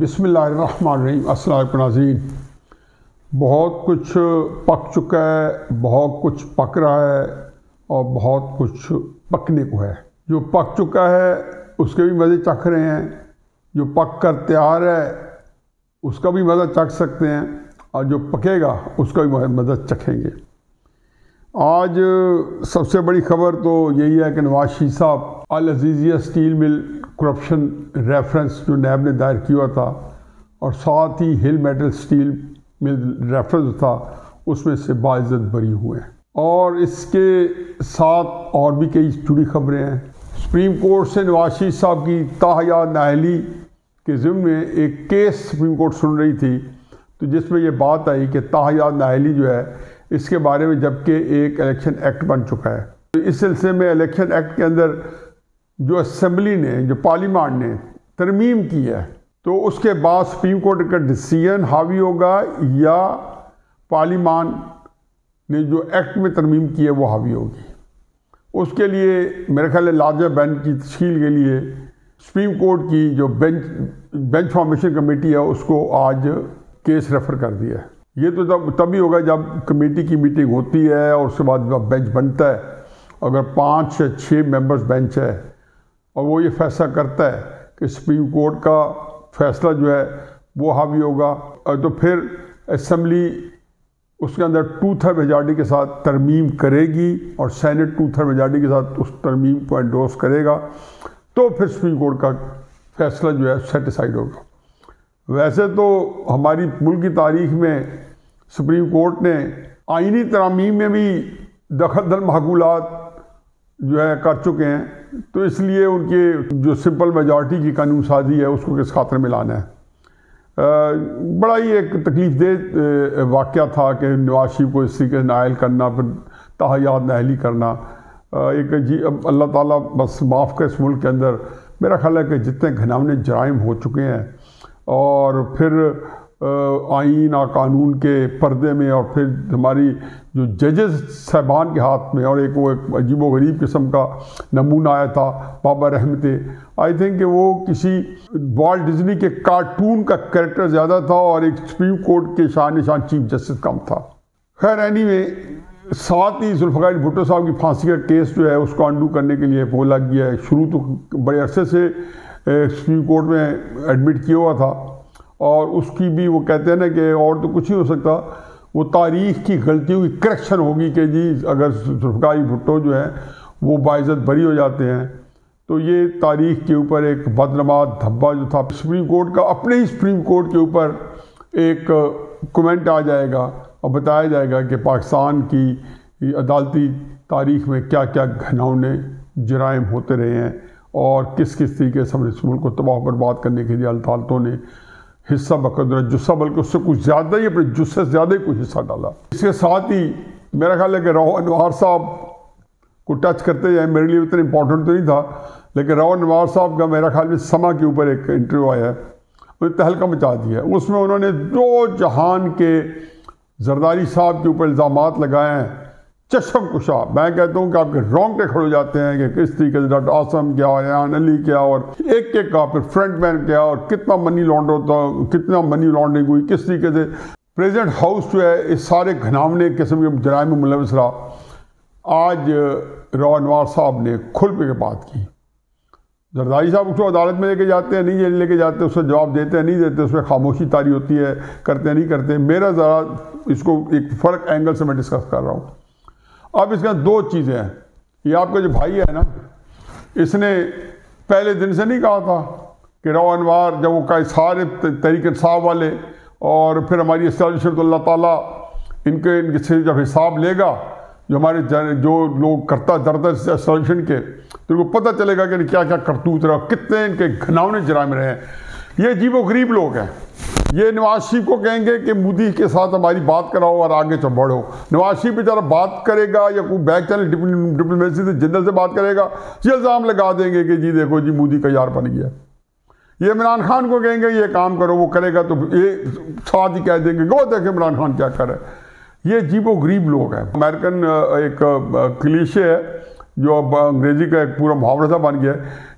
बिस्मिल्लाहिर्रहमानिर्रहीम। अस्सलाम वालेकुम नाज़रीन। बहुत कुछ पक चुका है, बहुत कुछ पक रहा है और बहुत कुछ पकने को है। जो पक चुका है उसके भी मज़े चख रहे हैं, जो पक कर तैयार है उसका भी मज़ा चख सकते हैं और जो पकेगा उसका भी मज़ा चखेंगे। आज सबसे बड़ी खबर तो यही है कि नवाज शरीफ साहब Al Azizia steel mill corruption reference जो नैब ने दायर किया था और साथ ही hill metal steel mill reference था उसमें से बाइज़्ज़त बरी हुए हैं। और इसके साथ और भी कई जुड़ी खबरें हैं। सुप्रीम कोर्ट से नवाज शरीफ साहब की ताहयात नाअहली के ज़िम्मे में एक केस सुप्रीम कोर्ट सुन रही थी, तो जिसमें ये बात आई कि ताहयात नाअहली जो है इसके बारे में जबकि एक इलेक्शन एक्ट बन चुका है, तो इस सिलसिले में इलेक्शन एक्ट के अंदर जो असेंबली ने, जो पार्लियामेंट ने तरमीम की है, तो उसके बाद सुप्रीम कोर्ट का डिसीजन हावी होगा या पार्लियामेंट ने जो एक्ट में तरमीम की है वो हावी होगी। उसके लिए मेरे ख्याल है लार्जर बेंच की तश्कील के लिए सुप्रीम कोर्ट की जो बेंच फॉर्मेशन कमेटी है उसको आज केस रेफर कर दिया है। ये तो तभी होगा जब कमेटी की मीटिंग होती है और उसके बाद जब बेंच बनता है, अगर 5 या 6 मेंबर्स बेंच है और वो ये फैसला करता है कि सुप्रीम कोर्ट का फैसला जो है वो हावी होगा, तो फिर असेंबली उसके अंदर 2/3 मेजॉरिटी के साथ तरमीम करेगी और सेनेट 2/3 मेजॉरिटी के साथ उस तरमीम को एंडोर्स करेगा, तो फिर सुप्रीम कोर्ट का फैसला जो है सेटिसाइड होगा। वैसे तो हमारी मुल्क की तारीख में सुप्रीम कोर्ट ने आईनी तरामीम में भी दखल माकूलात जो है कर चुके हैं, तो इसलिए उनके जो सिंपल मेजॉरिटी की कानून साजी है उसको किस खातर में लाना है। बड़ा ही एक तकलीफ दे वाक़या था कि नवाज शरीफ को इस तरीके से नायल करना, फिर ताहयात नाअहली करना। एक जी अल्लाह ताला बस माफ़ कर। इस मुल्क के अंदर मेरा ख्याल है कि जितने घिनौने जराइम हो चुके हैं और फिर आईन और कानून के पर्दे में और फिर हमारी जो जजेस साहबान के हाथ में, और एक वो एक अजीबो गरीब किस्म का नमूना आया था बाबा रहमते, आई थिंक कि वो किसी वॉल्ट डिज्नी के कार्टून का कैरेक्टर ज़्यादा था और एक सुप्रीम कोर्ट के शान निशान चीफ जस्टिस कम था। खैर एनीवे, साथ ही जुल्फ़िकार अली भुट्टो साहब की फांसी का केस जो है उसको अंडू करने के लिए वो लग गया है। शुरू तो बड़े अरसे से सुप्रीम कोर्ट में एडमिट किया हुआ था और उसकी भी वो कहते हैं ना कि और तो कुछ ही हो सकता, वो तारीख़ की गलतियों की करेक्शन होगी कि जी अगर जुल्फ़िकार अली भुट्टो जो है वो बाइज़्ज़त बरी हो जाते हैं तो ये तारीख़ के ऊपर एक बदनमा धब्बा जो था सुप्रीम कोर्ट का, अपने ही सुप्रीम कोर्ट के ऊपर एक कमेंट आ जाएगा और बताया जाएगा कि पाकिस्तान की अदालती तारीख़ में क्या क्या घिनौने जराइम होते रहे हैं और किस किस तरीके से हमने इस मुल्क को तबाह बर्बाद करने के लिए अदालतों ने हिस्सा बकदर जुस्सा, बल्कि उससे कुछ ज़्यादा ही, अपने जुस्से से ज़्यादा ही कुछ हिस्सा डाला। इसके साथ ही मेरा ख्याल है कि राव अनवार साहब को टच करते जाए, मेरे लिए उतना इंपॉर्टेंट तो नहीं था, लेकिन राव अनवार साहब का मेरा ख्याल में समा के ऊपर एक इंटरव्यू आया है, उन्हें तहलका मचा दिया। उसमें उन्होंने दो जहान के जरदारी साहब के ऊपर इल्ज़ामात लगाए हैं चशम कुशा। मैं कहता हूँ कि आपके रोंगटे खड़े हो जाते हैं कि किस तरीके से डॉक्टर आसम क्या, रेहान अली क्या, और एक एक का फिर फ्रंट मैन क्या, और कितना मनी लॉन्ड्रिंग हुई, किस तरीके से प्रेसिडेंट हाउस जो है इस सारे घिनौने किस्म के जराइम में मुलविस रहा। आज राव अनवार साहब ने खुल पे बात की। जरदारी साहब उसको अदालत में लेके जाते हैं, नहीं जेल लेके जाते, उसका जवाब देते हैं नहीं देते, उसमें खामोशी तारी होती है, करते हैं नहीं करते। मेरा ज़रा इसको एक फ़र्क एंगल से मैं डिस्कस कर रहा हूँ। अब इसका 2 चीज़ें हैं। ये आपका जो भाई है ना, इसने पहले दिन से नहीं कहा था कि राव अनवार जब वो का सारे तरीके साहब वाले और फिर हमारी एस्टैब्लिशमेंट, तो अल्लाह ताला इनके से जब हिसाब लेगा, जो हमारे जो लोग करता दरदर एस्टैब्लिशमेंट के, तो उनको पता चलेगा कि क्या क्या करतूत रहा, कितने इनके घिनौने जराइम रहे हैं। ये अजीबो गरीब लोग हैं। ये नवाज शरीफ को कहेंगे कि मोदी के साथ हमारी बात कराओ और आगे चल बढ़ो। नवाज शरीफ बेचारा बात करेगा या कोई बैक चैनल डिप्लोमेसी से जनरल से बात करेगा, ये इल्ज़ाम लगा देंगे कि जी देखो जी मोदी का यार बन गया। ये इमरान खान को कहेंगे ये काम करो, वो करेगा तो ये साथ ही कह देंगे गो देखे इमरान खान क्या करे। ये अजीबो गरीब लोग हैं। अमेरिकन एक क्लीशे है जो अब अंग्रेज़ी का एक पूरा मुहावरा सा बन गया है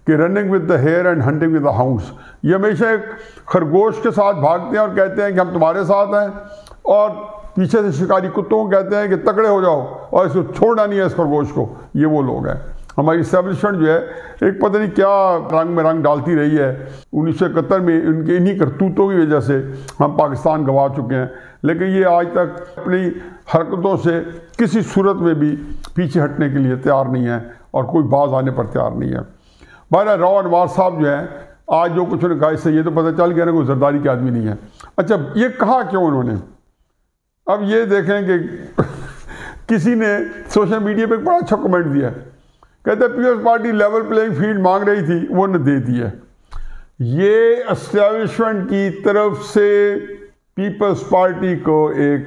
कि running with the hare and hunting with the hounds, ये हमेशा एक खरगोश के साथ भागते हैं और कहते हैं कि हम तुम्हारे साथ हैं, और पीछे से शिकारी कुत्तों को कहते हैं कि तगड़े हो जाओ और इसको छोड़ना नहीं है, इस खरगोश को। ये वो लोग हैं। हमारी इस्टेब्लिशमेंट जो है एक पता नहीं क्या रंग में रंग डालती रही है। 1971 में उनके इन्हीं करतूतों की वजह से हम पाकिस्तान गंवा चुके हैं, लेकिन ये आज तक अपनी हरकतों से किसी सूरत में भी पीछे हटने के लिए तैयार नहीं है और कोई बाज आने पर तैयार नहीं है। बहरहाल राव अनवार साहब जो हैं, आज जो कुछ उन्होंने कहा इससे ये तो पता चल गया ना कोई जरदारी के आदमी नहीं है। अच्छा, ये कहा क्यों उन्होंने? अब ये देखें कि किसी ने सोशल मीडिया पे एक बड़ा अच्छा कमेंट दिया, कहते people's party level playing field मांग रही थी, वो ने दे दी है। ये एस्टेब्लिशमेंट की तरफ से पीपल्स पार्टी को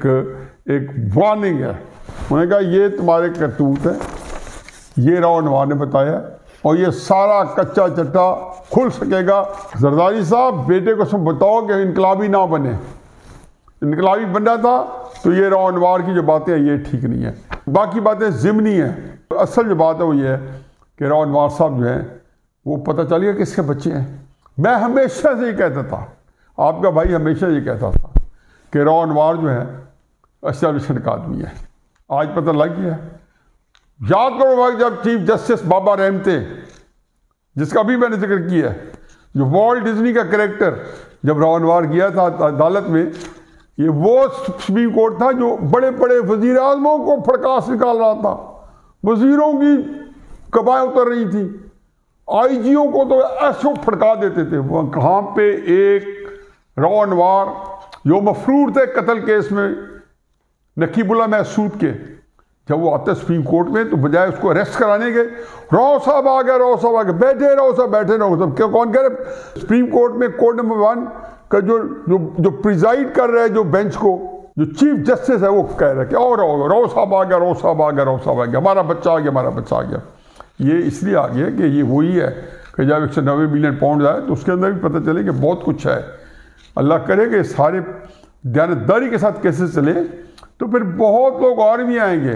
एक वार्निंग है। उन्होंने कहा ये तुम्हारे करतूत है, ये राव अनवार ने बताया, और ये सारा कच्चा चट्टा खुल सकेगा। जरदारी साहब, बेटे को सब बताओ कि इनकलाबी ना बने। इनकलाबी बनना था तो ये राव अनवार की जो बातें हैं ये ठीक नहीं है, बाकी बातें ज़िमनी हैं। असल जो बात है वो ये है कि राव अनवार साहब जो हैं वो पता चल गया किसके बच्चे हैं। मैं हमेशा से ये कहता था, आपका भाई हमेशा ये कहता था कि राव अनवार जो है एस्टेब्लिशमेंट का आदमी है। आज पता लग गया। याद करो वक्त जब चीफ जस्टिस बाबा रहम थे, जिसका भी मैंने जिक्र किया, जो वॉल्ट डिज्नी का कैरेक्टर जब राव अनवार गया था अदालत में, ये वो सुप्रीम कोर्ट था जो बड़े बड़े वजीर आजमों को फड़कास निकाल रहा था, वजीरों की कबाएं उतर रही थी, आईजीओ को तो ऐसे फड़का देते थे। वह कहाँ पे एक राव अनवार जो मफरूर थे कत्ल केस में नकीबुल्ला महसूद के, जब वो आते सुप्रीम कोर्ट में तो बजाय उसको अरेस्ट कराने के, राव साहब आ गए, राव साहब आ गए, बैठे राव साहब, बैठे राव साहब। क्या कौन कह रहे? सुप्रीम कोर्ट में कोर्ट नंबर 1 का जो प्रिजाइड कर रहे हैं जो बेंच को, जो चीफ जस्टिस है, वो कह रहे हैं कि और राव साहब आ गया, राव साहब आ गया, राव साहब आ गया, हमारा बच्चा आ गया, हमारा बच्चा आ गया। ये इसलिए आ गया कि ये वही है कि जब 190 बिलियन पाउंड आए तो उसके अंदर भी पता चले कि बहुत कुछ है। अल्लाह करे कि सारे ध्यानदारी के साथ कैसे चले तो फिर बहुत लोग और भी आएंगे।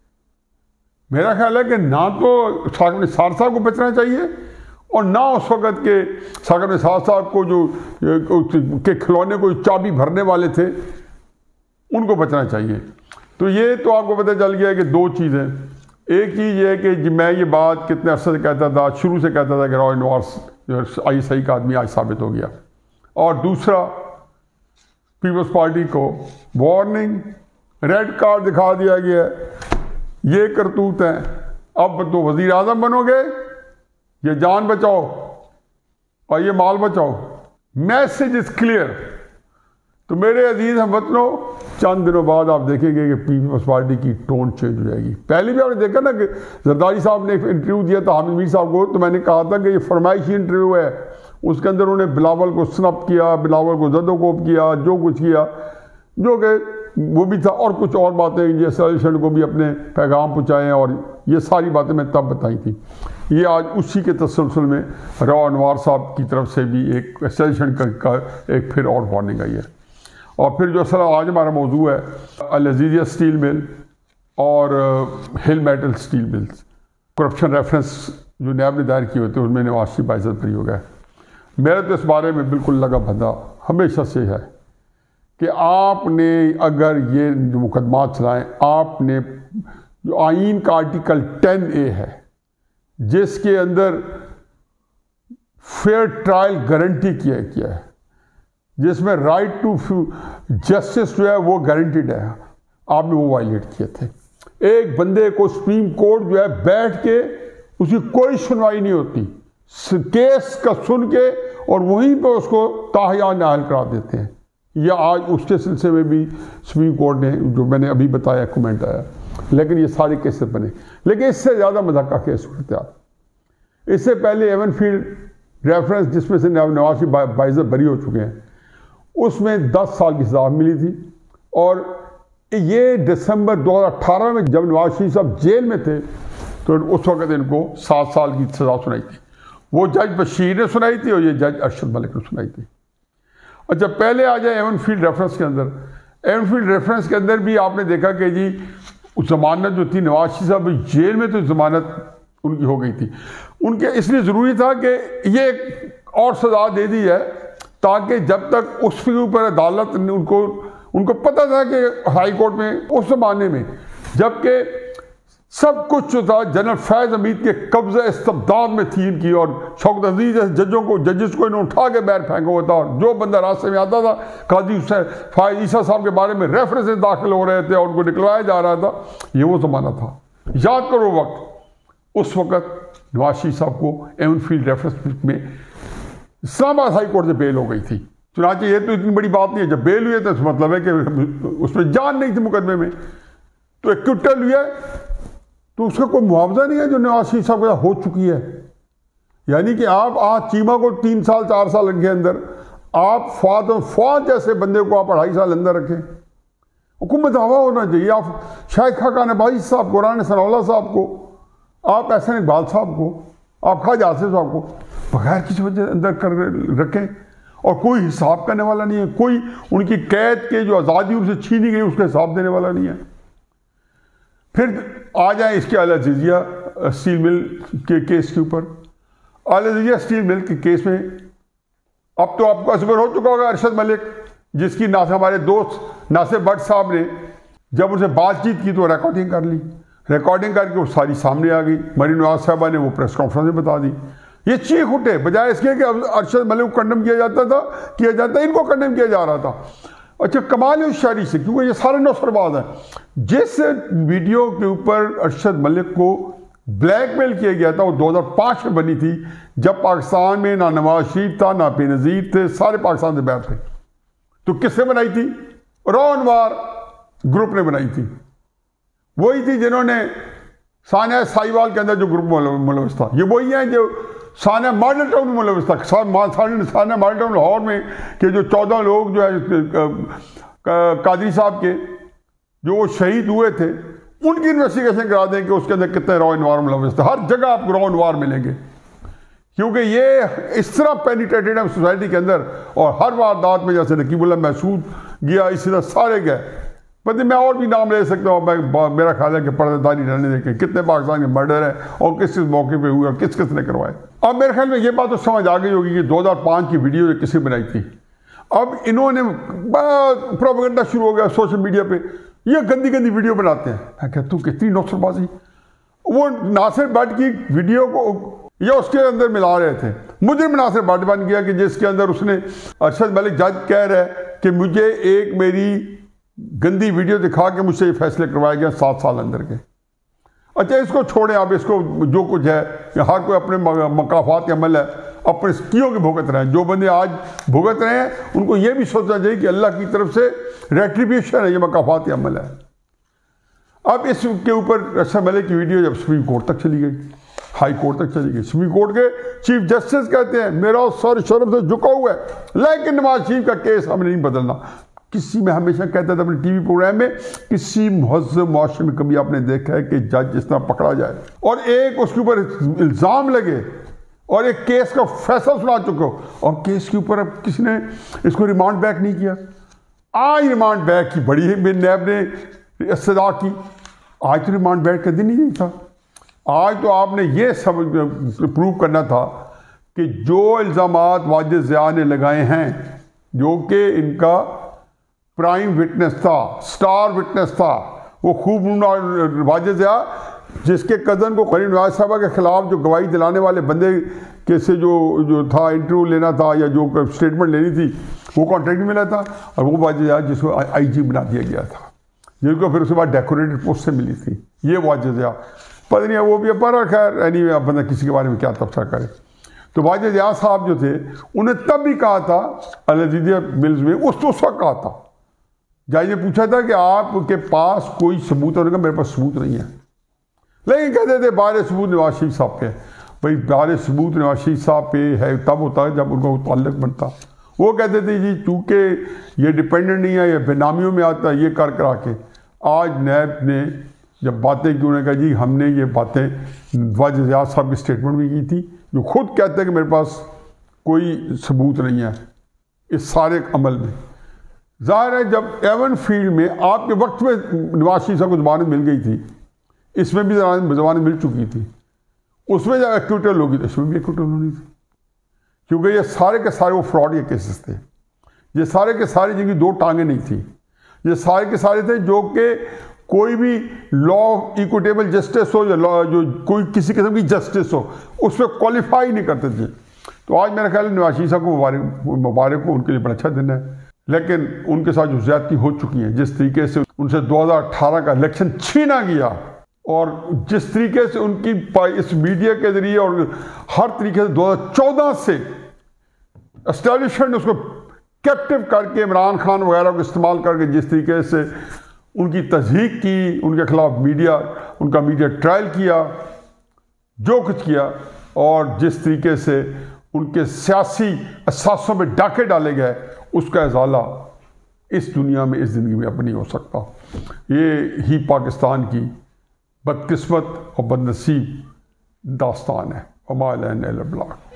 मेरा ख्याल है कि ना तो साकिब निसार साहब को बचना चाहिए और ना उस वक़्त के साकिब निसार साहब को जो के खिलौने को चाबी भरने वाले थे उनको बचना चाहिए। तो ये तो आपको पता चल गया कि दो चीज़ें। एक चीज़ ये है कि मैं ये बात कितने अरसे से कहता था, शुरू से कहता था कि राव अनवार ISI का आदमी आज साबित हो गया। और दूसरा, पीपल्स पार्टी को वार्निंग, रेड कार्ड दिखा दिया गया, ये करतूत हैं। अब तो वज़ीर आज़म बनोगे, ये जान बचाओ और ये माल बचाओ। Message is clear. तो मेरे अजीज हमवतनों, चंद दिनों बाद आप देखेंगे कि पीपल्स पार्टी की टोन चेंज हो जाएगी। पहले भी आपने देखा ना कि जरदारी साहब ने एक इंटरव्यू दिया था हामिद मीर साहब को, तो मैंने कहा था कि ये फरमाइशी इंटरव्यू है। उसके अंदर उन्होंने बिलावल को स्नप किया, बिलावल को जदोकोब किया, जो कुछ किया, जो कि वो भी था, और कुछ और बातें ये सजेशन को भी अपने पैगाम पहुँचाएँ, और ये सारी बातें मैं तब बताई थी। ये आज उसी के तसलसल में राव अनवार साहब की तरफ से भी एक सजेशन का एक फिर और वार्निंग आई है। और फिर जो असल आज हमारा मौजू है, अल अज़ीज़िया स्टील मिल और hill metal steel mills, corruption reference जो नैब ने दायर किए होते हैं उसमें नवाज शरीफ बाइज़्ज़त बरी हो गया। मेरा तो इस बारे में बिल्कुल लगा बंदा हमेशा से है कि आपने अगर ये जो मुकदमा चलाएँ, आपने जो आइन का आर्टिकल 10A है जिसके अंदर फेयर ट्रायल गारंटी किया है, जिसमें राइट टू जस्टिस जो है वो गारंटीड है, आपने वो वायलेट किए थे। एक बंदे को सुप्रीम कोर्ट जो है बैठ के उसकी कोई सुनवाई नहीं होती, केस का सुन के और वहीं पे उसको ताहिया नाहल करा देते हैं। या आज उसके सिलसिले में भी सुप्रीम कोर्ट ने जो मैंने अभी बताया कमेंट आया, लेकिन ये सारे केसेस बने। लेकिन इससे ज़्यादा मजाक का केस होते आप। इससे पहले एवनफील्ड रेफरेंस जिसमें से नवाज शरीफ बाइज़्ज़त बरी हो चुके हैं, उसमें 10 साल की सज़ा मिली थी। और ये दिसंबर 2018 में जब नवाज शरीफ साहब जेल में थे तो उस वक़्त इनको 7 साल की सज़ा सुनाई थी। वो जज बशीर ने सुनाई थी और ये जज अरशद मलिक ने सुनाई थी। अच्छा, पहले आ जाए एवनफील्ड रेफरेंस के अंदर। एवनफील्ड रेफरेंस के अंदर भी आपने देखा कि जी जमानत जो थी, नवाज शरीफ साहब जेल में तो जमानत उनकी हो गई थी। उनके इसलिए ज़रूरी था कि ये एक और सज़ा दे दी है, ताकि जब तक उस फिगर पर अदालत ने उनको पता था कि हाई कोर्ट में उस ज़माने में जबकि सब कुछ जो था जनरल फैज़ हमीद के कब्ज़े इस्तबदाद में थी इनकी, और शौकत अजीज़ जैसे जजेस को इन्होंने उठा के बाहर फेंका हुआ था, और जो बंदा रास्ते में आता था काजी हुसैन फायज ईसा साहब के बारे में रेफरेंसेस दाखिल हो रहे थे और उनको निकलवाया जा रहा था। ये वो ज़माना था, याद करो वक्त। उस वक्त नवाज शरीफ साहब को एवन फील्ड रेफरेंस में इस्लामाबाद हाई कोर्ट से बेल हो गई थी। चुनांचे ये तो इतनी बड़ी बात नहीं है, जब बेल हुई है तो मतलब है कि उसमें जान नहीं थी मुकदमे में, तो एक्विटल हुआ तो उसका कोई मुआवजा नहीं है जो नवाज शरीफ साहब के साथ हो चुकी है। यानी कि आप आज चीमा को 3 साल 4 साल के अंदर, आप फौज जैसे बंदे को आप 2.5 साल अंदर रखें, हुकूमत हवा होना चाहिए। आप शाहिद खाकान अब्बासी साहब को, राना सनाउल्लाह साहब को, आप एहसन इकबाल साहब को, आप ख्वाजा आसिफ साहब को बगैर किसी वजह अंदर कर रखें, और कोई हिसाब करने वाला नहीं है, कोई उनकी कैद के जो आज़ादी उनसे छीनी गई उसका हिसाब देने वाला नहीं है। फिर आ जाए इसके अल अज़ीज़िया स्टील मिल के केस के ऊपर। अल अज़ीज़िया स्टील मिल के केस में अब तो आपको असबर हो चुका होगा अरशद मलिक, जिसकी हमारे दोस्त नासिर भट्ट साहब ने जब उनसे बातचीत की तो रिकॉर्डिंग कर ली, रिकॉर्डिंग करके वो सारी सामने आ गई। मरीन नवाज साहबा ने वो प्रेस कॉन्फ्रेंस में बता दी। ये चीख उठे, बजाय इसके कि अरशद मलिक को कंडम किया जाता, इनको कंडम किया जा रहा था। अच्छा, कमाल होशियारी से, क्योंकि ये सारे नौसरबाज हैं, जिस वीडियो के ऊपर अरशद मलिक को ब्लैकमेल किया गया था वो 2005 में बनी थी, जब पाकिस्तान में ना नवाज शरीफ था ना बेनज़ीर थे, सारे पाकिस्तान से बाहर थे। तो किसने बनाई थी? रॉ अनवार ग्रुप ने बनाई थी। वही थी जिन्होंने सानिया साहिवाल के अंदर जो ग्रुप मुलविस था, ये वही है जो सानिया मॉडल टाउन में मुलविस था। सानिया मॉडल टाउन लाहौर में के जो 14 लोग जो है कादरी साहब के जो वो शहीद हुए थे, उनकी इन्वेस्टिगेशन करा दें कि उसके अंदर कितने रॉ अनवार मुलविस थे। हर जगह आपको रॉ अनवार मिलेंगे, क्योंकि ये इस तरह पेनिट्रेटेड है सोसाइटी के अंदर, और हर वारदात में जैसे नकीबुल्लाह महसूद गया, इसी तरह सारे गए। बल्कि मैं और भी नाम ले सकता हूँ, मेरा ख्याल है कि पर्दादारी रहने देखे कितने पाकिस्तान के मर्डर है और किस मौके पे हुआ, किस किस ने करवाए। अब मेरे ख्याल में ये बात तो समझ आ गई होगी कि 2005 की वीडियो किसी बनाई थी। अब इन्होंने प्रोपेगेंडा शुरू हो गया सोशल मीडिया पे, ये गंदी गंदी वीडियो बनाते हैं। मैं कहता हूँ कितनी नौसरबाजी। वो नासिर भट्ट की वीडियो को या उसके अंदर मिला रहे थे, मुजरिम नासिर भट्ट बन गया कि जिसके अंदर उसने अरशद मलिक जज कह रहा है कि मुझे एक मेरी गंदी वीडियो दिखा के मुझसे ये फैसले करवाए गए 7 साल अंदर के। अच्छा, इसको छोड़ें आप, इसको जो कुछ है, हर कोई अपने मकाफात अमल है, अपने कियों के भुगत रहे हैं। जो बंदे आज भुगत रहे हैं उनको ये भी सोचना चाहिए कि अल्लाह की तरफ से रेट्रीब्यूशन है, ये मकाफात अमल है। अब इसके ऊपर अरशद मलिक की वीडियो जब सुप्रीम कोर्ट तक चली गई, हाई कोर्ट तक चली गई, सुप्रीम कोर्ट के चीफ जस्टिस कहते हैं मेरा सर शर्म से झुका हुआ है, लेकिन नवाज शरीफ का केस हमें नहीं बदलना। किसी में हमेशा कहता था अपने टीवी प्रोग्राम में, किसी मुहज़्ज़ब मुआशरे में कभी आपने देखा है कि जज इस तरह पकड़ा जाए और एक उसके ऊपर इल्ज़ाम लगे और एक केस का फैसला सुना चुके हो, और केस के ऊपर अब किसी ने इसको रिमांड बैक नहीं किया। आज रिमांड बैक की बड़ी है, नैब ने सजा की। आज तो रिमांड बैक का दिन ही नहीं था। आज तो आपने ये सब प्रूव करना था कि जो इल्ज़ामात वाजिद ज़िया ने लगाए हैं, जो कि इनका प्राइम विटनेस था, स्टार विटनेस था, वो खूब वाजिद ज़िया, जिसके कज़न को मरीन नवाज साहबा के खिलाफ जो गवाही दिलाने वाले बंदे के से जो था इंटरव्यू लेना था या जो स्टेटमेंट लेनी थी, वो कॉन्ट्रैक्ट मिला था, और वो वाजिद ज़िया जिसको IG बना दिया गया था, जिनको फिर उसके बाद डेकोरेटेड पोस्ट से मिली थी। ये वाजिद ज़िया पता नहीं है, वो भी पर खैर एनी अब बंदा किसी के बारे में क्या तबसरा करे। तो वाजिद ज़िया साहब जो थे, उन्हें तब भी कहा था अल अज़ीज़िया मिल्स में, उस वक्त कहा था, जज ने पूछा था कि आपके पास कोई सबूत है? मेरे पास सबूत नहीं है, लेकिन कहते थे बाहर सबूत नवाज शरीफ साहब पे। भाई बाहर सबूत नवाज शरीफ साहब पे है तब होता है जब उनका ताल्लुक बनता। वो कहते थे जी चूँकि ये डिपेंडेंट नहीं है, ये बेनामियों में आता है, ये कर करा के। आज नैब ने जब बातें की, उन्होंने कहा जी हमने ये बातें वाजिद ज़िया साहब की स्टेटमेंट भी की थी, जो खुद कहते हैं कि मेरे पास कोई सबूत नहीं है इस सारे अमल में। ज़ाहिर है जब एवन फील्ड में आपके वक्त में नवाज शरीफ साहब को ज़मानत मिल गई थी, इसमें भी ज़मानत मिल चुकी थी, उसमें जब एक्विटल होगी तो इसमें भी एक्विटल होनी थी, क्योंकि ये सारे के सारे वो फ्रॉड के केसेस थे। ये सारे के सारे जिनकी दो टांगें नहीं थी, ये सारे के सारे थे जो कि कोई भी लॉ ऑफ इक्विटेबल जस्टिस हो या लॉ जो कोई किसी किस्म की जस्टिस हो उसमें क्वालिफाई नहीं करते थे। तो आज मेरा ख्याल है नवाज शरीफ साहब को मुबारक हो, उनके लिए बड़ा अच्छा दिन है। लेकिन उनके साथ जो ज्यादती हो चुकी है, जिस तरीके से उनसे 2018 का इलेक्शन छीना गया और जिस तरीके से उनकी इस मीडिया के जरिए और हर तरीके से 2014 से एस्टेब्लिशमेंट उसको कैप्टिव करके इमरान खान वगैरह को इस्तेमाल करके जिस तरीके से उनकी तज़हीक की, उनके खिलाफ उनका मीडिया ट्रायल किया, जो कुछ किया, और जिस तरीके से उनके सियासी असासों में डाके डाले गए, उसका इजाला इस दुनिया में, इस ज़िंदगी में अब नहीं हो सकता। ये ही पाकिस्तान की बदकिस्मत और बदनसीब दास्तान है।